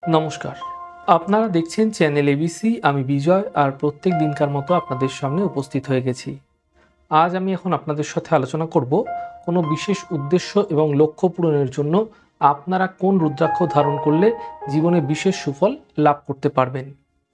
নমস্কার। আপনারা দেখছেন চ্যানেল এবিসি। আমি বিজয় আর প্রত্যেক দিনকার মতো আপনাদের সামনে উপস্থিত হয়ে গেছি। আজ আমি এখন আপনাদের সাথে আলোচনা করব কোনো বিশেষ উদ্দেশ্য এবং লক্ষ্য পূরণের জন্য আপনারা কোন রুদ্রাক্ষ ধারণ করলে জীবনে বিশেষ সুফল লাভ করতে পারবেন।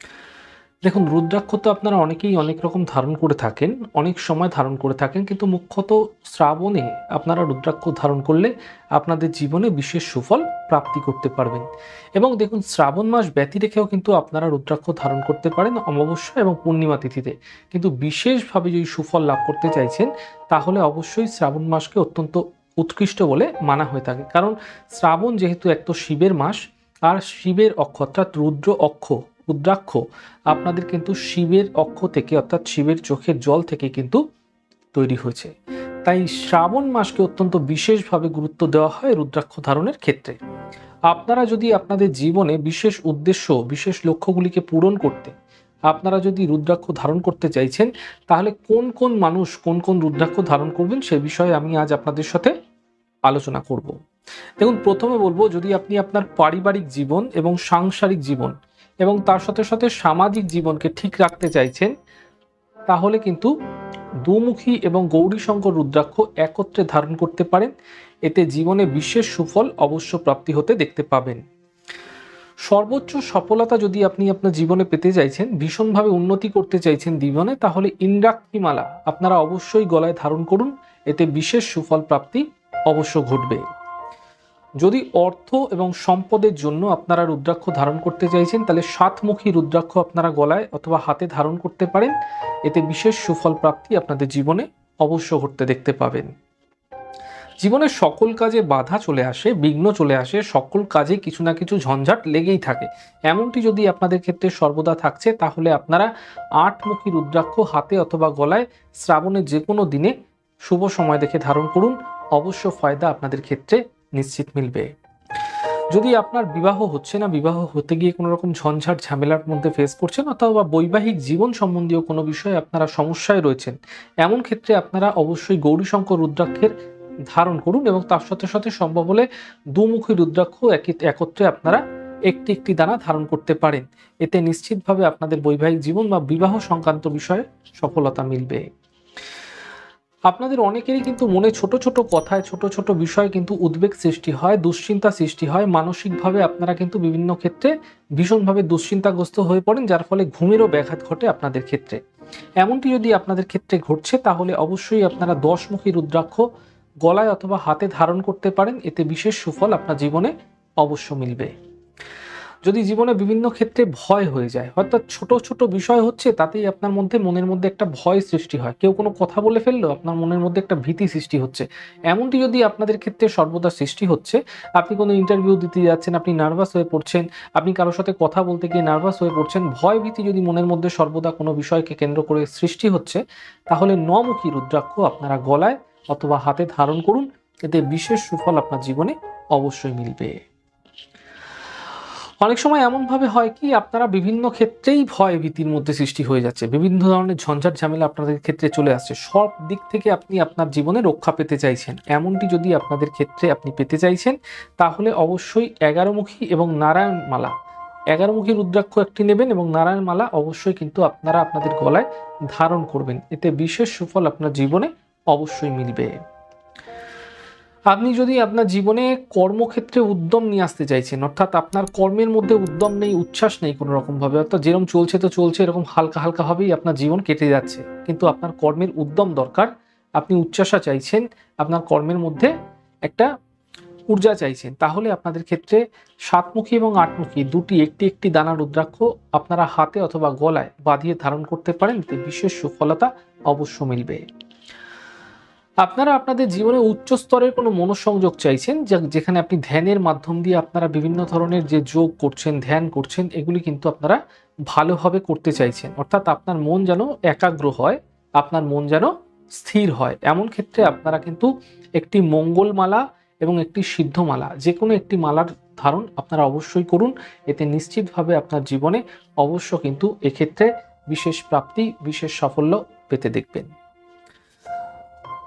দেখুন, রুদ্রাক্ষ তো আপনারা অনেকেই অনেক রকম ধারণ করে থাকেন, অনেক সময় ধারণ করে থাকেন, কিন্তু মুখ্যত শ্রাবণে আপনারা রুদ্রাক্ষ ধারণ করলে আপনাদের জীবনে বিশেষ সুফল প্রাপ্তি করতে পারবেন। এবং দেখুন, শ্রাবণ মাস ব্যতি রেখেও কিন্তু আপনারা রুদ্রাক্ষ ধারণ করতে পারেন অমাবস্যা এবং পূর্ণিমা তিথিতে। কিন্তু বিশেষভাবে যদি সুফল লাভ করতে চাইছেন তাহলে অবশ্যই শ্রাবণ মাসকে অত্যন্ত উৎকৃষ্ট বলে মানা হয়ে থাকে। কারণ শ্রাবণ যেহেতু এক তো শিবের মাস, আর শিবের অক্ষ অর্থাৎ রুদ্র অক্ষ, রুদ্রাক্ষ আপনাদের কিন্তু শিবের অক্ষ থেকে অর্থাৎ শিবের চোখের জল থেকে কিন্তু তৈরি হয়েছে। তাই শ্রাবণ মাসকে অত্যন্ত বিশেষভাবে গুরুত্ব দেওয়া হয় রুদ্রাক্ষ ধারণের ক্ষেত্রে। আপনারা যদি আপনাদের জীবনে বিশেষ উদ্দেশ্য, বিশেষ লক্ষ্যগুলিকে পূরণ করতে আপনারা যদি রুদ্রাক্ষ ধারণ করতে চাইছেন, তাহলে কোন কোন মানুষ কোন কোন রুদ্রাক্ষ ধারণ করবেন সে বিষয়ে আমি আজ আপনাদের সাথে আলোচনা করব। দেখুন, প্রথমে বলবো, যদি আপনি আপনার পারিবারিক জীবন এবং সাংসারিক জীবন এবং তার সাথে সাথে সামাজিক জীবনকে ঠিক রাখতে চাইছেন, তাহলে কিন্তু দুমুখী এবং গৌরীশঙ্কর রুদ্রাক্ষ একত্রে ধারণ করতে পারেন। এতে জীবনে বিশেষ সুফল অবশ্য প্রাপ্তি হতে দেখতে পাবেন। সর্বোচ্চ সফলতা যদি আপনি আপনার জীবনে পেতে চাইছেন, ভীষণভাবে উন্নতি করতে চাইছেন জীবনে, তাহলে ইন্দ্রাক্ষী মালা আপনারা অবশ্যই গলায় ধারণ করুন। এতে বিশেষ সুফল প্রাপ্তি অবশ্য ঘটবে। যদি অর্থ এবং সম্পদের জন্য আপনারা রুদ্রাক্ষ ধারণ করতে চাইছেন, তাহলে সাতমুখী রুদ্রাক্ষ আপনারা গলায় অথবা হাতে ধারণ করতে পারেন। এতে বিশেষ সুফল প্রাপ্তি আপনাদের জীবনে অবশ্য ঘটতে দেখতে পাবেন। জীবনের সকল কাজে বাধা চলে আসে, বিঘ্ন চলে আসে, সকল কাজে কিছু না কিছু ঝঞ্ঝাট লেগেই থাকে। এমনটি যদি আপনাদের ক্ষেত্রে সর্বদা থাকছে, তাহলে আপনারা আটমুখী রুদ্রাক্ষ হাতে অথবা গলায় শ্রাবণের যে কোনো দিনে শুভ সময় দেখে ধারণ করুন। অবশ্য ফায়দা আপনাদের ক্ষেত্রে নিশ্চিত মিলবে। যদি আপনার বিবাহ হচ্ছে না, বিবাহ হতে গিয়ে কোনো রকম ঝঞ্ঝাট ঝামেলার মধ্যে ফেস করছেন, অথবা বৈবাহিক জীবন সম্বন্ধীয় কোনো বিষয়ে আপনারা সমস্যায় রয়েছেন, এমন ক্ষেত্রে আপনারা অবশ্যই গৌরীশঙ্কর রুদ্রাক্ষের ধারণ করুন এবং তার সাথে সাথে সম্ভব হলে দুমুখী রুদ্রাক্ষ একত্রে আপনারা একটি একটি দানা ধারণ করতে পারেন। এতে নিশ্চিতভাবে আপনাদের বৈবাহিক জীবন বা বিবাহ সংক্রান্ত বিষয়ে সফলতা মিলবে। আপনাদের অনেকেরই কিন্তু মনে ছোট ছোট কথায়, ছোট ছোট বিষয়ে কিন্তু উদ্বেগ সৃষ্টি হয়, দুশ্চিন্তা সৃষ্টি হয়। মানসিকভাবে আপনারা কিন্তু বিভিন্ন ক্ষেত্রে ভীষণভাবে দুশ্চিন্তাগ্রস্ত হয়ে পড়েন, যার ফলে ঘুমেরও ব্যাঘাত ঘটে আপনাদের ক্ষেত্রে। এমনটি যদি আপনাদের ক্ষেত্রে ঘটছে, তাহলে অবশ্যই আপনারা দশমুখী রুদ্রাক্ষ গলায় অথবা হাতে ধারণ করতে পারেন। এতে বিশেষ সুফল আপনার জীবনে অবশ্য মিলবে। যদি জীবনে বিভিন্ন ক্ষেত্রে ভয় হয়ে যায়, অর্থাৎ ছোট ছোট বিষয় হচ্ছে তাতেই আপনার মনের মধ্যে একটা ভয় সৃষ্টি হয়, কেউ কোনো কথা বলে ফেললো আপনার মনের মধ্যে একটা ভীতি সৃষ্টি হচ্ছে, এমনটি যদি আপনাদের ক্ষেত্রে সর্বদা সৃষ্টি হচ্ছে, আপনি কোনো ইন্টারভিউ দিতে যাচ্ছেন, আপনি নার্ভাস হয়ে পড়ছেন, আপনি কারোর সাথে কথা বলতে গিয়ে নার্ভাস হয়ে পড়ছেন, ভয় ভীতি যদি মনের মধ্যে সর্বদা কোনো বিষয়কে কেন্দ্র করে সৃষ্টি হচ্ছে, তাহলে নমুখী রুদ্রাক্ষ আপনারা গলায় অথবা হাতে ধারণ করুন। এতে বিশেষ সুফল আপনার জীবনে অবশ্যই মিলবে। অনেক সময় এমনভাবে হয় কি, আপনারা বিভিন্ন ক্ষেত্রেই ভয় ভীতির মধ্যে সৃষ্টি হয়ে যাচ্ছে, বিভিন্ন ধরনের ঝঞ্ঝাট ঝামেলা আপনাদের ক্ষেত্রে চলে আসছে, সব দিক থেকে আপনি আপনার জীবনে রক্ষা পেতে চাইছেন। এমনটি যদি আপনাদের ক্ষেত্রে আপনি পেতে চাইছেন, তাহলে অবশ্যই 11মুখী এবং নারায়ণ মালা, 11মুখী রুদ্রাক্ষ একটি নেবেন এবং নারায়ণ মালা অবশ্যই কিন্তু আপনারা আপনাদের গলায় ধারণ করবেন। এতে বিশেষ সুফল আপনার জীবনে অবশ্যই মিলবে। আপনি যদি আপনার জীবনে কর্মক্ষেত্রে উদ্যম নিয়ে আসতে চাইছেন, অর্থাৎ আপনার কর্মের মধ্যে উদ্যম নেই, উচ্ছ্বাস নেই কোনো রকমভাবে, অর্থাৎ যেরকম চলছে তো চলছে, এরকম হালকা হালকাভাবেই আপনার জীবন কেটে যাচ্ছে, কিন্তু আপনার কর্মের উদ্যম দরকার, আপনি উচ্ছ্বাসা চাইছেন, আপনার কর্মের মধ্যে একটা ঊর্জা চাইছেন, তাহলে আপনাদের ক্ষেত্রে সাতমুখী এবং আটমুখী দুটি একটি একটি দানা রুদ্রাক্ষ আপনারা হাতে অথবা গলায় বাঁধিয়ে ধারণ করতে পারেন। এতে বিশেষ সুফলতা অবশ্য মিলবে। আপনারা আপনাদের জীবনে উচ্চ স্তরের কোনো মনোসংযোগ চাইছেন, যেখানে আপনি ধ্যানের মাধ্যম দিয়ে আপনারা বিভিন্ন ধরনের যে যোগ করছেন, ধ্যান করছেন, এগুলি কিন্তু আপনারা ভালোভাবে করতে চাইছেন, অর্থাৎ আপনার মন যেন একাগ্র হয়, আপনার মন যেন স্থির হয়। এমন ক্ষেত্রে আপনারা কিন্তু একটি মঙ্গলমালা এবং একটি সিদ্ধমালা, যে কোনো একটি মালার ধারণ আপনারা অবশ্যই করুন। এতে নিশ্চিতভাবে আপনার জীবনে অবশ্য কিন্তু এক্ষেত্রে বিশেষ প্রাপ্তি, বিশেষ সাফল্য পেতে দেখবেন।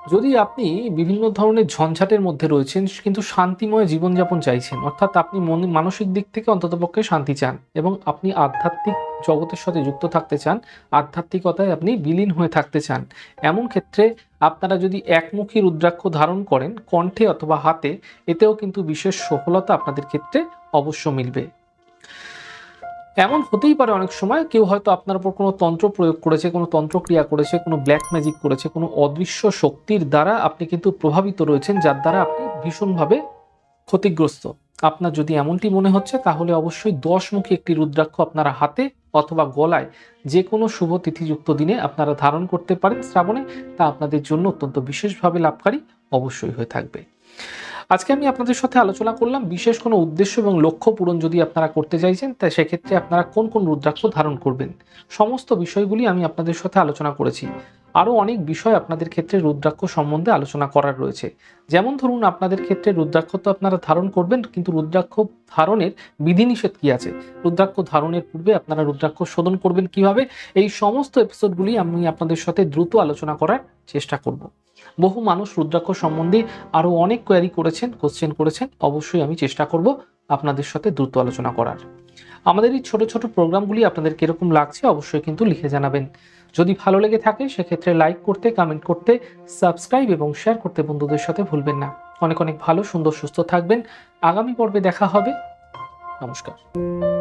যদি আপনি বিভিন্ন ধরনের ঝঞ্ঝাটের মধ্যে রয়েছেন কিন্তু শান্তিময় জীবনযাপন চাইছেন, অর্থাৎ আপনি মানসিক দিক থেকে অন্ততপক্ষে শান্তি চান এবং আপনি আধ্যাত্মিক জগতের সাথে যুক্ত থাকতে চান, আধ্যাত্মিকতায় আপনি বিলীন হয়ে থাকতে চান, এমন ক্ষেত্রে আপনারা যদি একমুখী রুদ্রাক্ষ ধারণ করেন কণ্ঠে অথবা হাতে, এতেও কিন্তু বিশেষ সফলতা আপনাদের ক্ষেত্রে অবশ্য মিলবে। এমন হতেই পারে অনেক সময় কেউ হয়তো আপনার উপর কোনো তন্ত্র প্রয়োগ করেছে, কোনো তন্ত্রক্রিয়া করেছে, কোনো ব্ল্যাক ম্যাজিক করেছে, কোনো অদৃশ্য শক্তির দ্বারা আপনি কিন্তু প্রভাবিত রয়েছেন, যার দ্বারা আপনি ভীষণভাবে ক্ষতিগ্রস্ত। আপনার যদি এমনটি মনে হচ্ছে তাহলে অবশ্যই 10মুখী একটি রুদ্রাক্ষ আপনারা হাতে অথবা গলায় যে কোনো শুভ তিথিযুক্ত দিনে আপনারা ধারণ করতে পারেন শ্রাবণে, তা আপনাদের জন্য অত্যন্ত বিশেষভাবে লাভকারী অবশ্যই হয়ে থাকবে। আজকে আমি আপনাদের সাথে আলোচনা করলাম বিশেষ কোনো উদ্দেশ্য এবং লক্ষ্য পূরণ যদি আপনারা করতে চাইছেন, তাই সেক্ষেত্রে আপনারা কোন কোন রুদ্রাক্ষ ধারণ করবেন, সমস্ত বিষয়গুলি আমি আপনাদের সাথে আলোচনা করেছি। আরও অনেক বিষয় আপনাদের ক্ষেত্রে রুদ্রাক্ষ সম্বন্ধে আলোচনা করার রয়েছে। যেমন ধরুন, আপনাদের ক্ষেত্রে রুদ্রাক্ষ তো আপনারা ধারণ করবেন, কিন্তু রুদ্রাক্ষ ধারণের বিধিনিষেধ কি আছে, রুদ্রাক্ষ ধারণের পূর্বে আপনারা রুদ্রাক্ষ শোধন করবেন কিভাবে, এই সমস্ত এপিসোডগুলি আমি আপনাদের সাথে দ্রুত আলোচনা করার চেষ্টা করব। বহু মানুষ রুদ্রাক্ষ সম্বন্ধে আরও অনেক কোয়েরি করেছেন, কোশ্চেন করেছেন, অবশ্যই আমি চেষ্টা করব আপনাদের সাথে দ্রুত আলোচনা করার। আমাদের এই ছোট ছোট প্রোগ্রামগুলি আপনাদের কিরকম লাগছে অবশ্যই কিন্তু লিখে জানাবেন। যদি ভালো লেগে থাকে সেক্ষেত্রে লাইক করতে, কমেন্ট করতে, সাবস্ক্রাইব এবং শেয়ার করতে বন্ধুদের সাথে ভুলবেন না। অনেক অনেক ভালো, সুন্দর, সুস্থ থাকবেন। আগামী পর্বে দেখা হবে। নমস্কার।